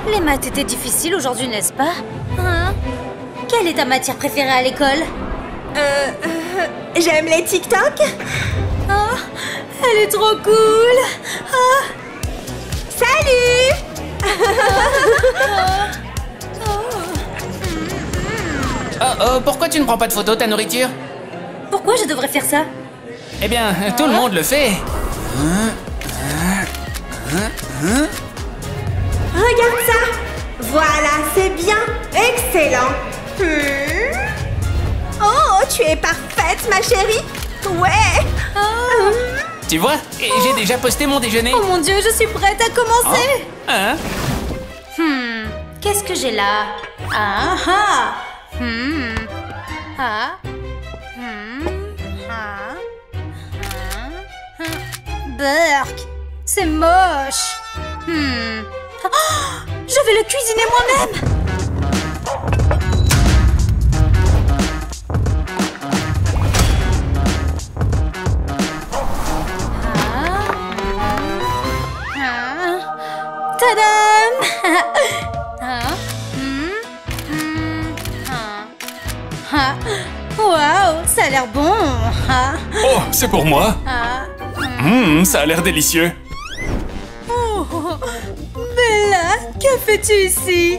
Les maths étaient difficiles aujourd'hui, n'est-ce pas? Hein? Quelle est ta matière préférée à l'école? J'aime les TikTok. Oh, elle est trop cool. Oh. Salut. Pourquoi tu ne prends pas de photo de ta nourriture? Pourquoi je devrais faire ça? Eh bien, tout le monde le fait. Regarde ça. Voilà, c'est bien. Excellent. Oh, tu es parfaite, ma chérie. Ouais. Tu vois, j'ai déjà posté mon déjeuner. Oh mon Dieu, je suis prête à commencer. Hein? Qu'est-ce que j'ai là? Ah ah. Ah. Burk, c'est moche. Oh, je vais le cuisiner moi-même. Tadam! Waouh, ça a l'air bon. Oh, c'est pour moi. Ça a l'air délicieux. Oh, Bella, que fais-tu ici?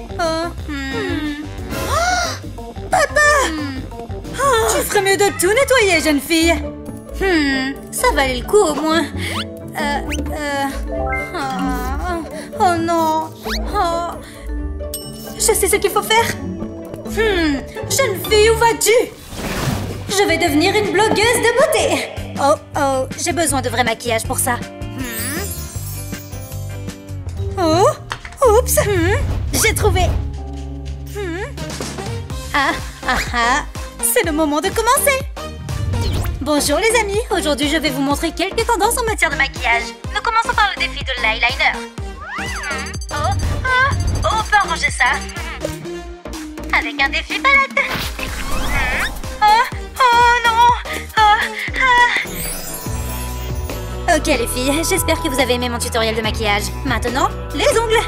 Papa! Tu ferais mieux de tout nettoyer, jeune fille. Ça valait le coup au moins. Oh non. Je sais ce qu'il faut faire. Jeune fille, où vas-tu? Je vais devenir une blogueuse de beauté. Oh, j'ai besoin de vrai maquillage pour ça. Oh, oups. J'ai trouvé. C'est le moment de commencer. Bonjour les amis, aujourd'hui je vais vous montrer quelques tendances en matière de maquillage. Nous commençons par le défi de l'eyeliner. On peut arranger ça. Avec un défi palette. Oh non. Ok les filles, j'espère que vous avez aimé mon tutoriel de maquillage. Maintenant, les ongles.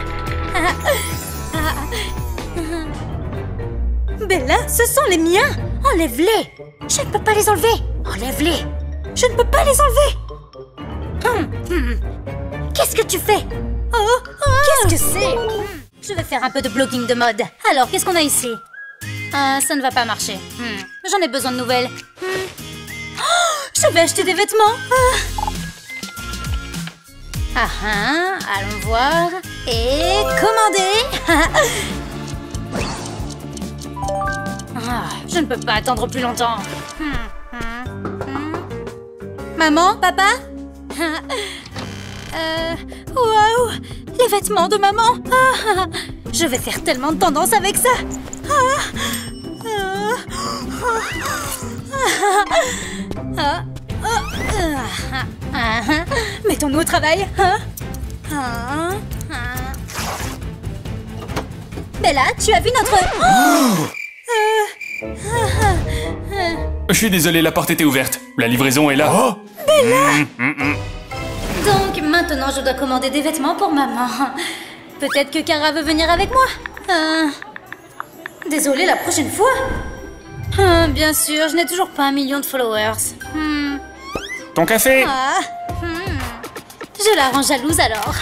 Bella, ce sont les miens. Enlève-les. Je ne peux pas les enlever. Enlève-les. Je ne peux pas les enlever. Qu'est-ce que tu fais? Qu'est-ce que c'est? Je vais faire un peu de blogging de mode. Alors, qu'est-ce qu'on a ici? Ça ne va pas marcher. J'en ai besoin de nouvelles. Je vais acheter des vêtements. Allons voir. Et commander. Je ne peux pas attendre plus longtemps. Maman, papa? Waouh! Les vêtements de maman! Je vais faire tellement de tendance avec ça! Mettons-nous au travail! Bella, tu as vu notre... Je suis désolé, la porte était ouverte. La livraison est là. Oh! Bella! Donc, maintenant, je dois commander des vêtements pour maman. Peut-être que Kara veut venir avec moi. Désolée, la prochaine fois. Bien sûr, je n'ai toujours pas 1 million de followers. Ton café? Je la rends jalouse alors.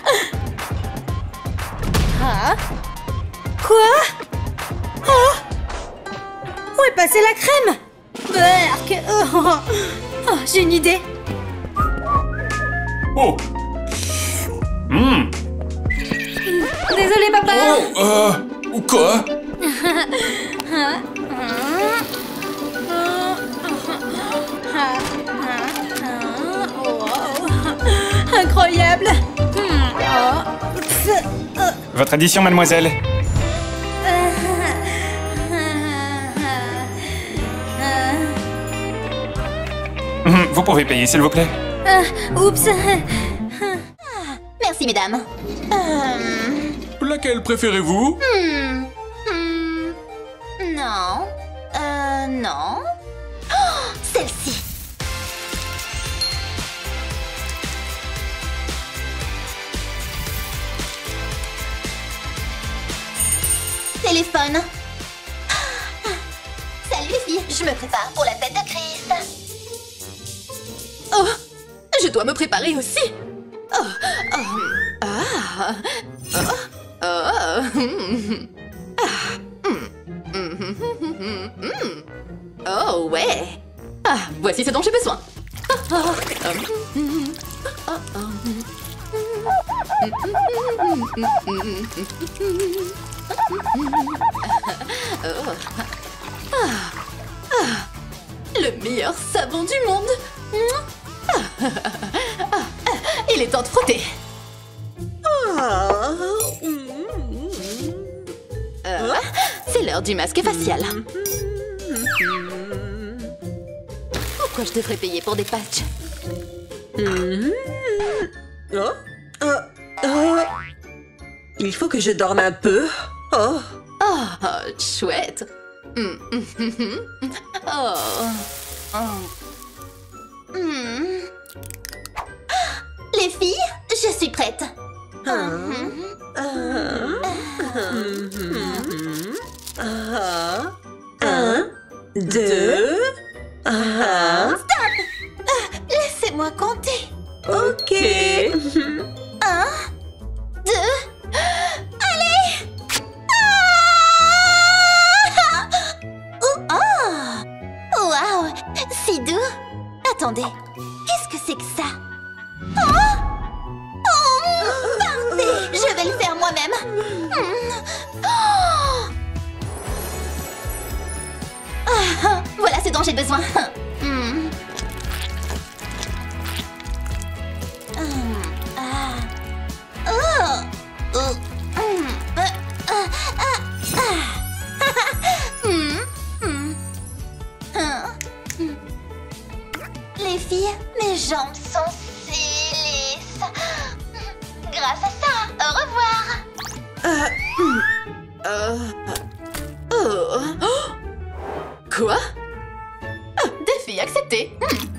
Quoi? Où est passée la crème? Berk. J'ai une idée. Oh! Désolée, papa. Oh, quoi? Incroyable. Votre addition, mademoiselle. Vous pouvez payer, s'il vous plaît. Oups. Merci, mesdames. Laquelle préférez-vous? Non. Non. Oh, celle-ci. téléphone. Salut les filles, je me prépare pour la fête de Christ. Oh, je dois me préparer aussi. Oh ouais. Ah, voici ce dont j'ai besoin. Le meilleur savon du monde. Il est temps de frotter. C'est l'heure du masque facial. Pourquoi je devrais payer pour des patchs? Il faut que je dorme un peu. Oh. Oh, chouette. Les filles, je suis prête. 1, 2, Laissez-moi compter. ok. 1, 2, allez! Waouh, si doux. Attendez, qu'est-ce que c'est que ça? Partez, je vais le faire moi-même. Voilà ce dont j'ai besoin. Les filles, mes jambes sont si lisses. Grâce à ça, au revoir. Quoi? Défi accepté.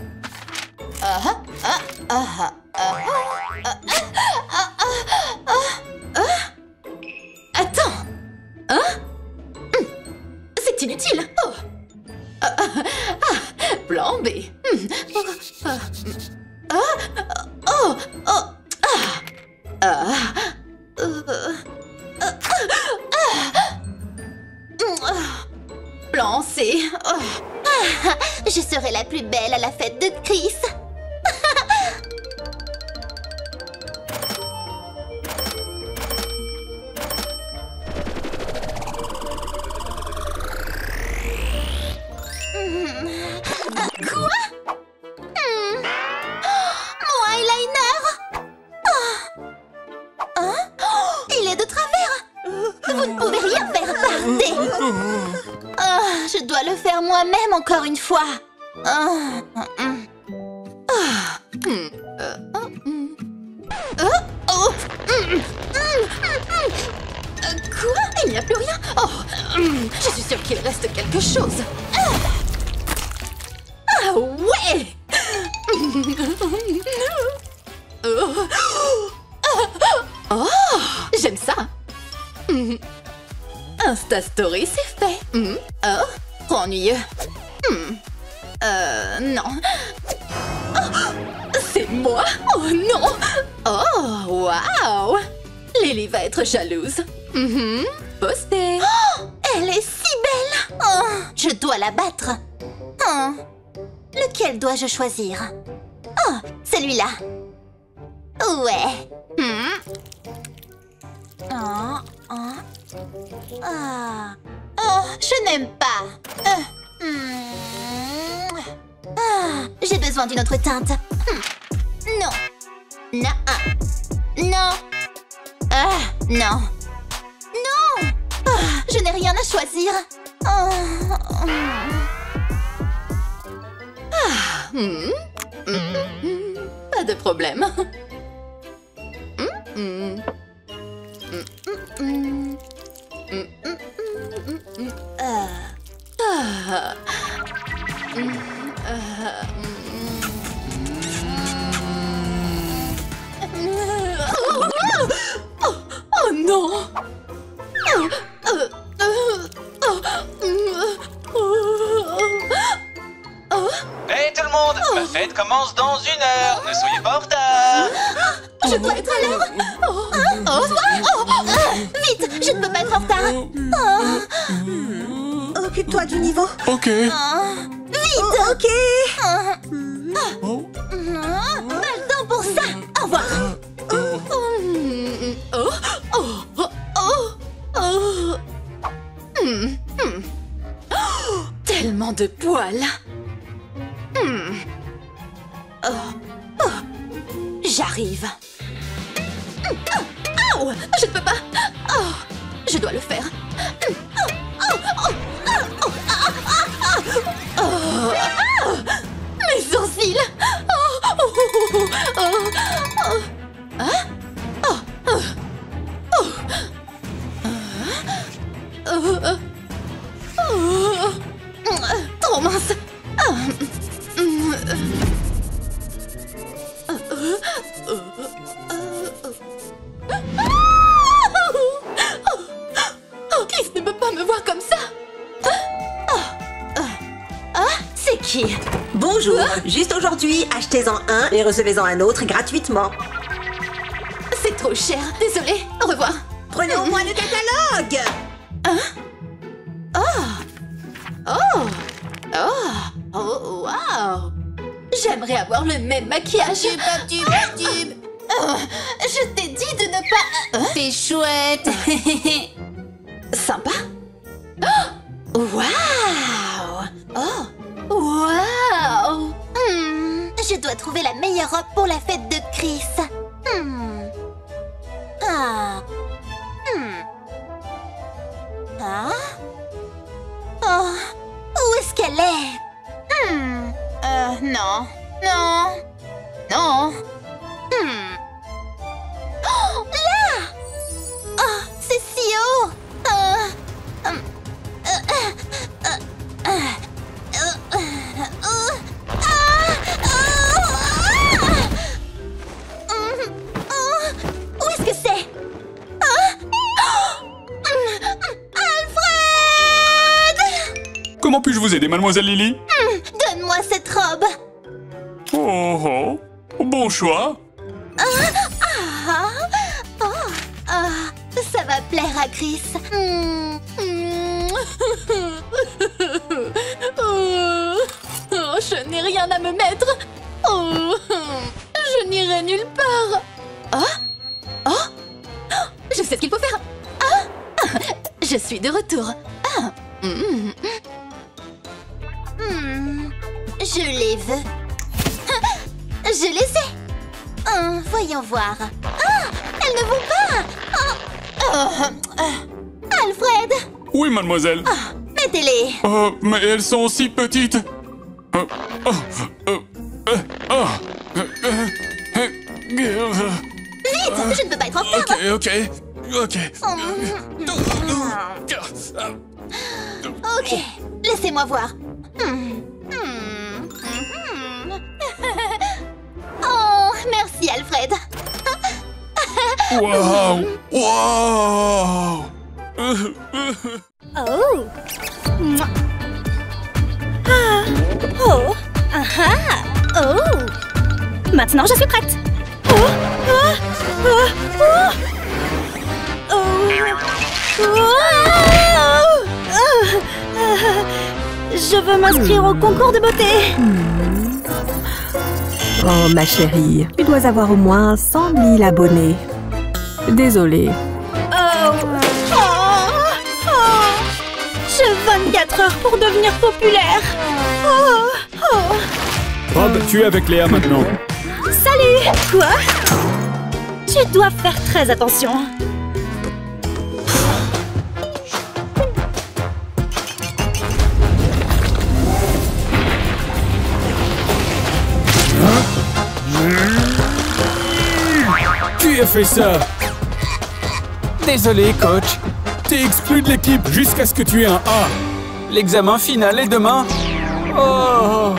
Attends. C'est inutile. Plan B. Plan C. Je serai la plus belle à la fête de Chris. Quoi? Mon eyeliner? Il est de travers. Vous ne pouvez rien faire, partez. Je dois le faire moi-même encore une fois. Quoi? Il n'y a plus rien? Oh, je suis sûre qu'il reste quelque chose. Ah ouais! Oh, j'aime ça. Insta Story, c'est fait. Oh, trop ennuyeux. Non. Oh, c'est moi? Oh non! Oh, waouh! Lily va être jalouse. Posté. Elle est si belle. Je dois la battre. Lequel dois-je choisir? Celui-là. Ouais. Je n'aime pas. J'ai besoin d'une autre teinte. Non. Non. Non. Non. Non. Je n'ai rien à choisir. Pas de problème. Oh non! fête commence dans 1 heure. Ne soyez pas en retard. Je dois être à l'heure. Vite, je ne peux pas être en retard. Occupe-toi du niveau. Ok. Vite. Ok. Pas le temps pour ça. Au revoir. Tellement de poils. J'arrive. Oh, je ne peux pas. Oh, je dois le faire. Mes sourcils. Trop mince. Chris ne peut pas me voir comme ça. C'est qui? Bonjour. Juste aujourd'hui, achetez-en un et recevez-en un autre gratuitement. C'est trop cher. Désolée. Au revoir. Prenez au moins le catalogue. Oh, wow. J'aimerais avoir le même maquillage. Je t'ai dit de ne pas... C'est chouette. Sympa. Waouh. Oh. Waouh. Je dois trouver la meilleure robe pour la fête de Chris. Oh, où est-ce qu'elle est? Non. Non. Non. Oh, là! Oh, c'est si haut! Où est-ce que c'est? Alfred! Comment puis-je vous aider, mademoiselle Lily? Donne-moi cette robe. Oh, bon choix. Ça va plaire à Chris. Je n'ai rien à me mettre. Je n'irai nulle part. Je sais ce qu'il faut faire. Je suis de retour. Je les veux. Je les ai. Voyons voir. Elles ne vont pas. Alfred, Oui, mademoiselle. mettez-les. Mais elles sont si petites. Vite, je ne peux pas être en retard. Ok. Ok, laissez-moi voir. Oh, merci Alfred. Wow. Oh. Maintenant, je suis prête. Je veux m'inscrire au concours de beauté. Oh, ma chérie, tu dois avoir au moins 100 000 abonnés. Désolée. J'ai 24 heures pour devenir populaire. Rob, tu es avec Léa maintenant. Salut. Quoi? Tu dois faire très attention. Qui a fait ça? Désolé, coach. T'es exclu de l'équipe jusqu'à ce que tu aies un A. L'examen final est demain. Oh.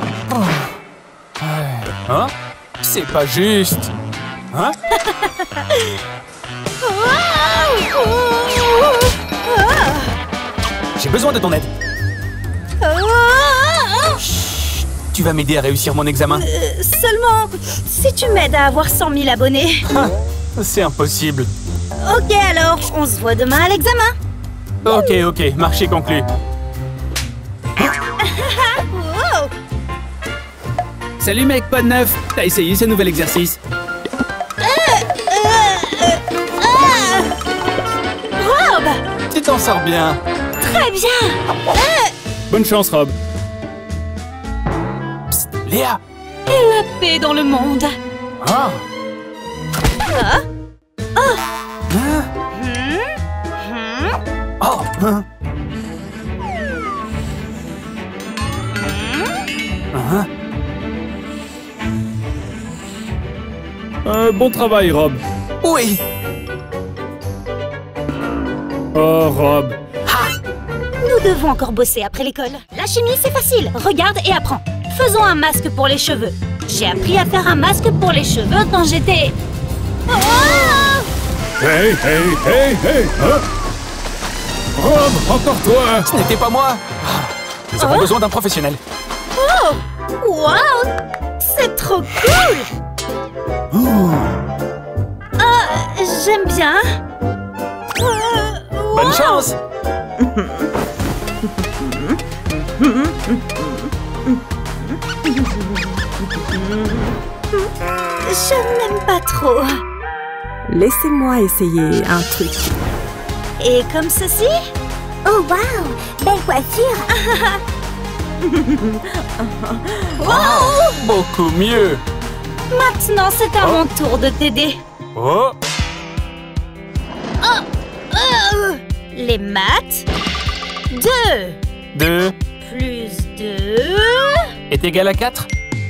Hein? C'est pas juste. Hein? J'ai besoin de ton aide. Chut. Tu vas m'aider à réussir mon examen? Seulement, si tu m'aides à avoir 100 000 abonnés. Ah, c'est impossible. Ok alors, on se voit demain à l'examen. Ok, marché conclu. Wow. Salut mec, pas de neuf. T'as essayé ce nouvel exercice? Rob! Tu t'en sors bien. Très bien! Bonne chance, Rob. Psst, Léa! Et la paix dans le monde. Ah! Ah. Oh. Hein? Oh! Hein? Hein? Bon travail, Rob. Oui! Oh, Rob. Nous devons encore bosser après l'école. La chimie, c'est facile. Regarde et apprends. Faisons un masque pour les cheveux. J'ai appris à faire un masque pour les cheveux quand j'étais... Oh! Hey, hein? Rob, encore toi! Ce n'était pas moi! Nous avons besoin d'un professionnel. Oh! Wow! C'est trop cool! J'aime bien. Bonne chance! Je n'aime pas trop. Laissez-moi essayer un truc. Et comme ceci? Oh waouh, belle coiffure. Wow! Beaucoup mieux! Maintenant, c'est à mon tour de t'aider. Oh! Les maths. 2 2 plus 2... est égal à 4?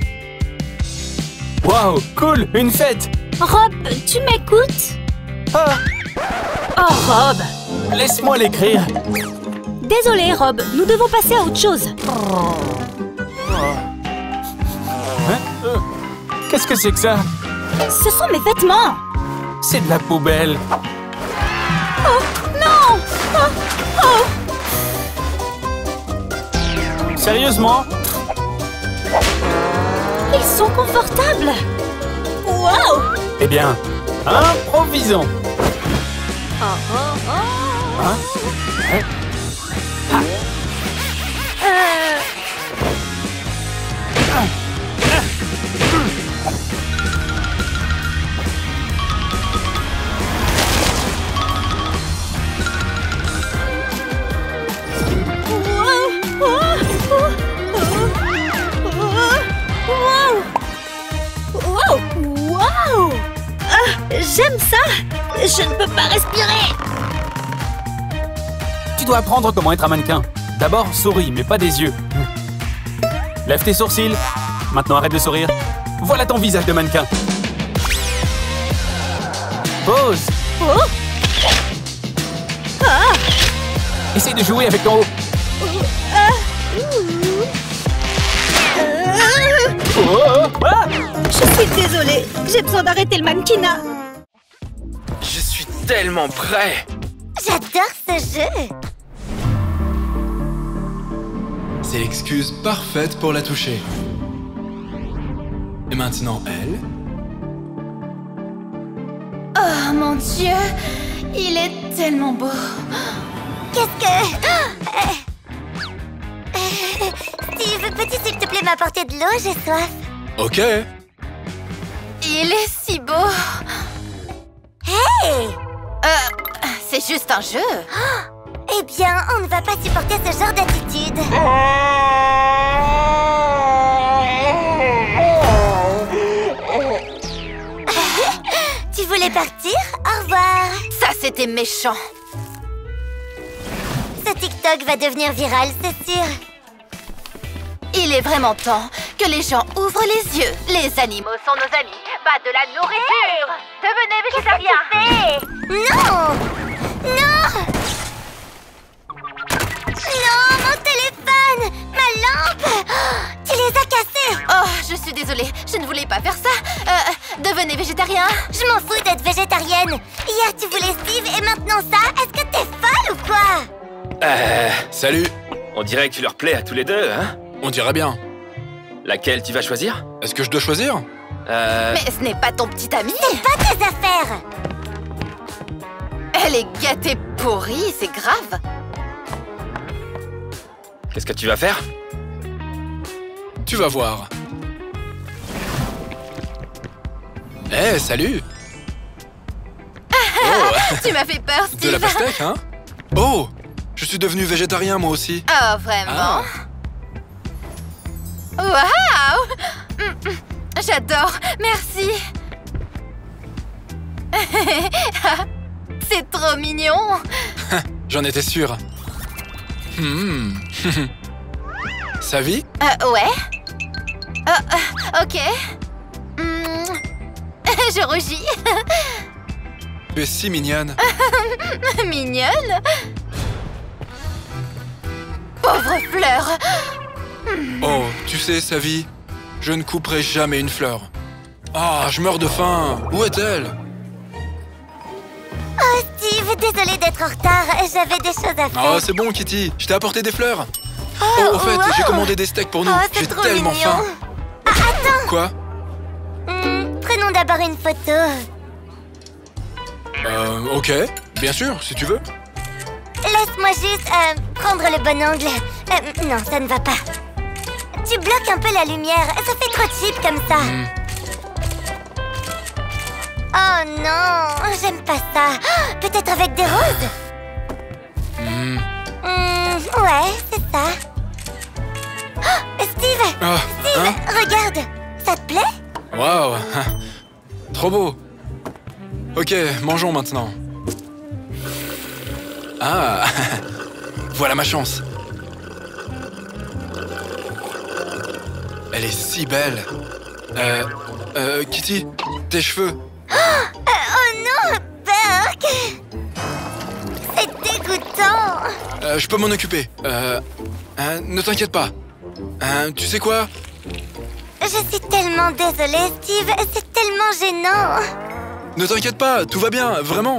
Waouh, cool, une fête! Rob, tu m'écoutes? Ah, Oh, Rob! laisse-moi l'écrire. Désolé, Rob, nous devons passer à autre chose. Hein? Qu'est-ce que c'est que ça? Ce sont mes vêtements. C'est de la poubelle. Oh, non! Oh. Sérieusement? Ils sont confortables. Wow! Eh bien, improvisons. Hein? Hein? Wow! J'aime ça! Je ne peux pas respirer! Tu dois apprendre comment être un mannequin. D'abord, souris, mais pas des yeux. Lève tes sourcils. Maintenant, arrête de sourire. Voilà ton visage de mannequin. Pose. Oh! Ah! Essaye de jouer avec ton haut. Oh, ah! Je suis désolée, j'ai besoin d'arrêter le mannequinat. Je suis tellement prêt. J'adore ce jeu. C'est l'excuse parfaite pour la toucher. Et maintenant, elle. Oh mon Dieu, il est tellement beau. Qu'est-ce que... Steve, peux-tu s'il te plaît m'apporter de l'eau? J'ai soif. Ok. Il est si beau. Hey! C'est juste un jeu. Eh bien, on ne va pas supporter ce genre d'attitude. Tu voulais partir? Au revoir. Ça, c'était méchant. Ce TikTok va devenir viral, c'est sûr. Il est vraiment temps que les gens ouvrent les yeux. Les animaux sont nos amis, pas de la nourriture. Devenez végétarien. Non! Non! Non, mon téléphone! Ma lampe! Tu les as cassés! Oh, je suis désolée, je ne voulais pas faire ça. Devenez végétarien. Je m'en fous d'être végétarienne. Hier, tu voulais Steve et maintenant ça? Est-ce que t'es folle ou quoi? Salut. On dirait que tu leur plais à tous les deux, hein? On dirait bien. Laquelle tu vas choisir? Est-ce que je dois choisir? Mais ce n'est pas ton petit ami. C'est pas tes affaires. Elle est gâtée pourrie, c'est grave. Qu'est-ce que tu vas faire? Tu vas voir. Eh, salut! Oh, Tu m'as fait peur, Steve. de la pastèque, hein? Oh! Je suis devenu végétarien, moi aussi. Oh, vraiment? Ah. Waouh! J'adore, merci. C'est trop mignon. J'en étais sûr. Savie? Ouais. Ok. Je rougis. Tu es si mignonne. Mignonne. Pauvre fleur. Oh, tu sais, Savie, je ne couperai jamais une fleur. Ah, je meurs de faim. Où est-elle? Oh, Steve, désolée d'être en retard. J'avais des choses à faire. Oh, c'est bon, Kitty. Je t'ai apporté des fleurs. Oh, au fait, wow. j'ai commandé des steaks pour nous. Oh, J'ai c'est trop tellement mignon. faim. Ah, attends. Quoi? Prenons d'abord une photo. Ok. Bien sûr, si tu veux. Laisse-moi juste prendre le bon angle. Non, ça ne va pas. Tu bloques un peu la lumière. Ça fait trop cheap comme ça. Oh non, j'aime pas ça. Peut-être avec des roses? Ouais, c'est ça. Oh, Steve! Ah, Steve, hein? regarde. Ça te plaît? Waouh. Trop beau. Ok, mangeons maintenant. Ah. Voilà ma chance. Elle est si belle. Kitty, tes cheveux. Oh non, Burke! C'est dégoûtant. Je peux m'en occuper. Ne t'inquiète pas. Tu sais quoi? Je suis tellement désolée, Steve. C'est tellement gênant. Ne t'inquiète pas, tout va bien, vraiment.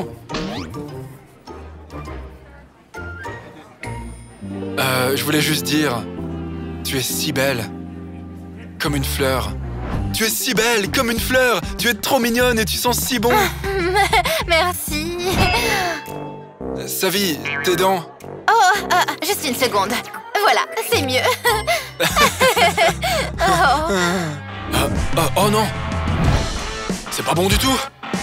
Je voulais juste dire... Tu es si belle. Comme une fleur. Tu es si belle, comme une fleur. Tu es trop mignonne et tu sens si bon. Merci. Savie, tes dents. Oh, juste une seconde. Voilà, c'est mieux. Oh non. C'est pas bon du tout.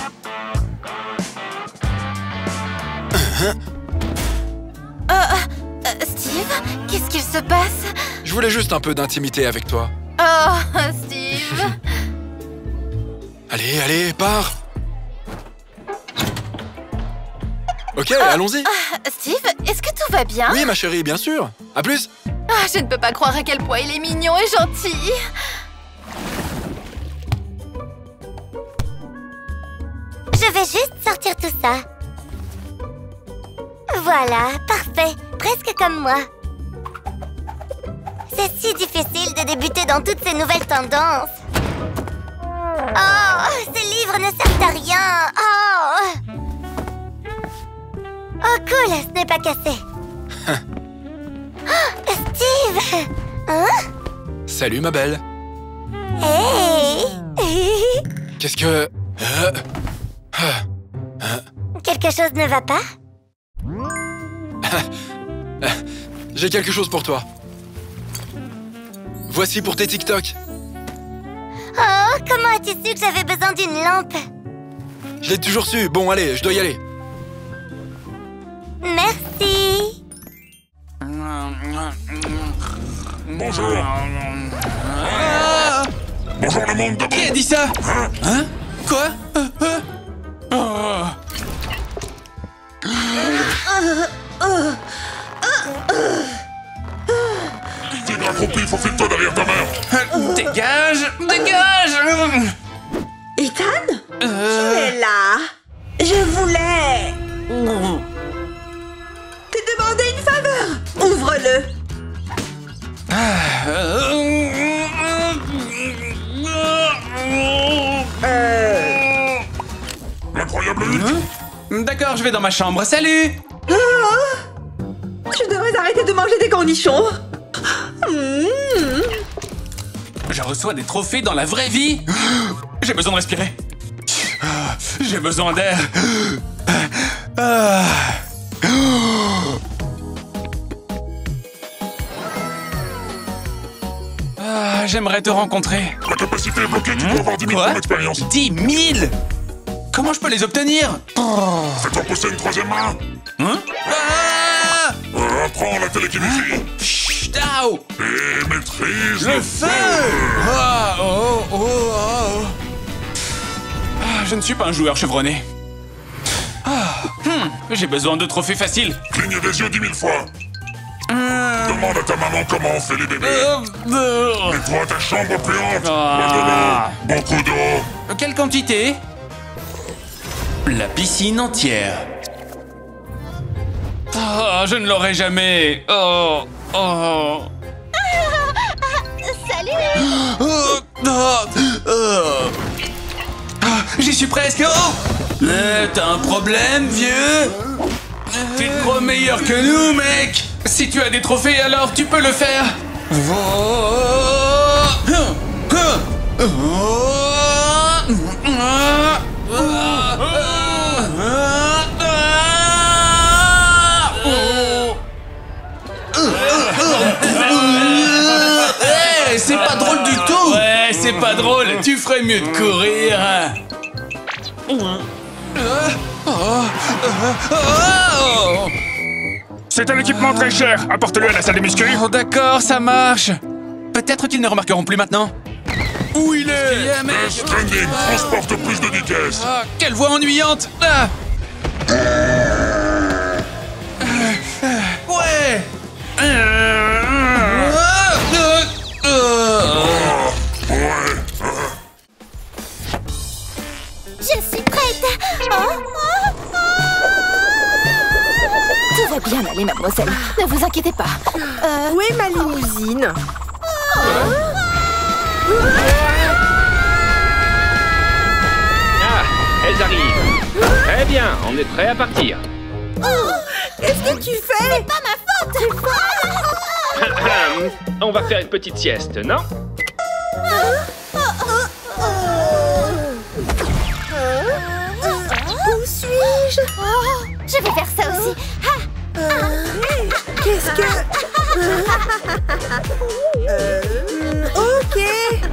Steve, qu'est-ce qu'il se passe? Je voulais juste un peu d'intimité avec toi. Oh, Steve. Allez, allez, pars. Ok, allons-y. Steve, est-ce que tout va bien? Oui, ma chérie, bien sûr. À plus. Je ne peux pas croire à quel point il est mignon et gentil. Je vais juste sortir tout ça. Voilà, parfait. Presque comme moi. C'est si difficile de débuter dans toutes ces nouvelles tendances. Oh, ces livres ne servent à rien. Oh, cool, ce n'est pas cassé. Oh, Steve. Hein? Salut, ma belle. Hey. Qu'est-ce que... Quelque chose ne va pas? J'ai quelque chose pour toi. Voici pour tes TikTok. Oh, comment as-tu su que j'avais besoin d'une lampe? Je l'ai toujours su. Bon, allez, je dois y aller. Merci. Bonjour. Bonjour le monde d'abord. Qui a dit ça? Hein? Quoi? T'es accroupi, faufile-toi derrière ta mère. Dégage! Dégage! Ethan? Tu es là. Je voulais... te demander une faveur. Ouvre-le. L'incroyable Hulk. D'accord, je vais dans ma chambre. Salut! Je devrais arrêter de manger des cornichons. Je reçois des trophées dans la vraie vie. J'ai besoin de respirer. J'ai besoin d'air. J'aimerais te rencontrer. La capacité est bloquée, tu dois avoir 10 000 points d'expérience. 10 000? Comment je peux les obtenir? Fais-toi pousser une troisième main. Hein? Apprends la télékinésie. Chut, au. Et maîtrise le feu. Je ne suis pas un joueur chevronné. J'ai besoin de trophées faciles. Cligne des yeux 10 000 fois. Demande à ta maman comment on fait les bébés. Nettoie ta chambre puante. Beaucoup d'eau. Quelle quantité? La piscine entière. Je ne l'aurai jamais. Salut. J'y suis presque. T'as un problème, vieux? Tu te crois meilleur que nous, mec? Si tu as des trophées, alors tu peux le faire. Hey, c'est pas drôle du tout. Ouais, c'est pas drôle. Tu ferais mieux de courir. C'est un équipement très cher. Apporte-le à la salle des muscu. Oh, d'accord, ça marche. Peut-être qu'ils ne remarqueront plus maintenant. Où il est? Le stranding transporte plus de vitesse. Quelle voix ennuyante. Ouais. Je suis prête. Tout va bien aller, mademoiselle. Ne vous inquiétez pas. Où est ma limousine? Elles arrivent. Très bien, on est prêt à partir. Qu'est-ce que tu fais? C'est pas ma faute. On va faire une petite sieste, non? Où suis-je? Je vais faire ça aussi. Qu'est-ce que... Ok.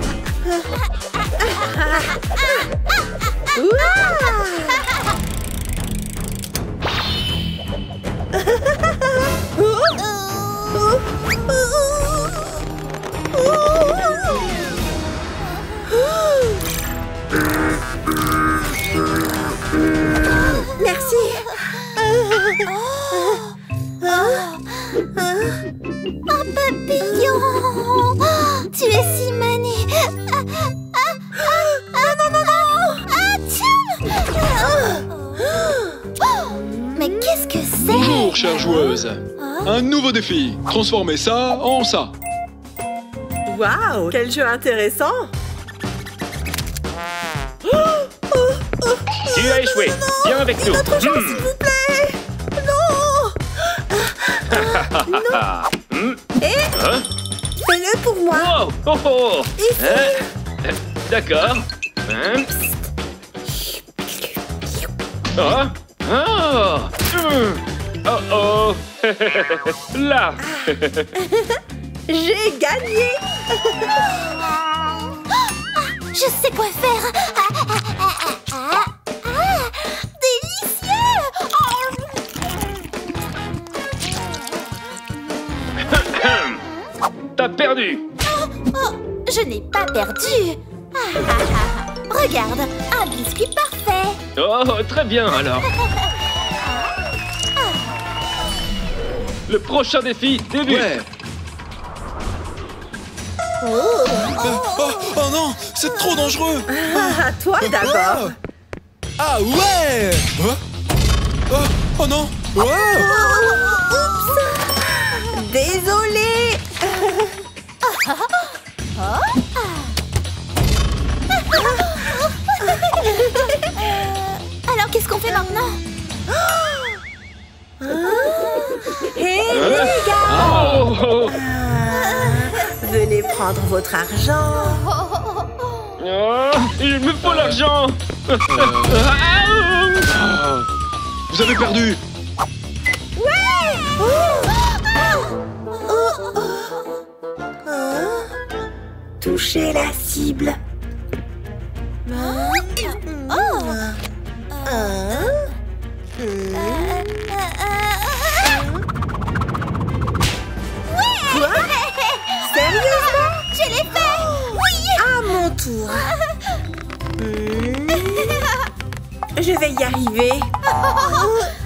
Merci. Un papillon. Tu es si mani. Mais qu'est-ce que c'est? Bonjour, chère joueuse. Un nouveau défi. Transformez ça en ça. Waouh, quel jeu intéressant. Tu as échoué. Viens avec nous. S'il vous plaît. Non. Fais-le pour moi. Ici. D'accord. Là. J'ai gagné. Je sais quoi faire. Délicieux. T'as perdu. Je n'ai pas perdu. Regarde, un biscuit parfait. Oh, très bien alors. Le prochain défi débute. Ouais. Oh non, c'est trop dangereux. À toi d'abord. Ah ouais. Oh non. Oups. Désolée. Alors qu'est-ce qu'on fait maintenant? Hé les gars. Oh. Venez prendre votre argent. Oh, il me faut l'argent. Vous avez perdu. Touchez la cible. Quoi? Sérieusement? Je l'ai fait! Oui! À mon tour. Je vais y arriver.